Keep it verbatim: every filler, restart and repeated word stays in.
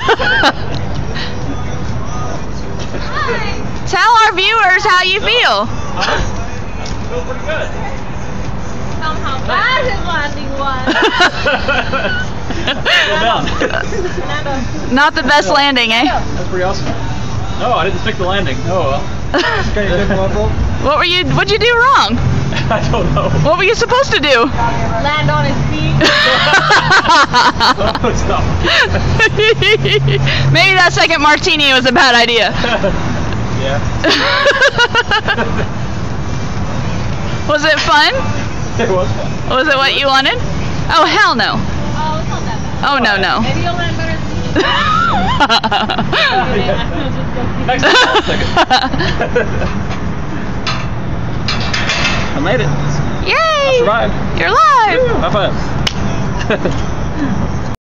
Tell our viewers how you feel. I feel pretty good. Somehow bad his landing was. Well done. Not the best landing, eh? That's pretty awesome. No, I didn't stick the landing. Oh well. What were you? What'd you do wrong? I don't know. What were you supposed to do? Land on his feet. Oh, stop. Maybe that second martini was a bad idea. Yeah. Was it fun? It was fun. Was it what you wanted? Oh hell no. Oh, it's not that bad. Oh no no. Maybe you'll land better than me. Next time, I'll take it. I made it. Yay! I survived. You're alive! High five.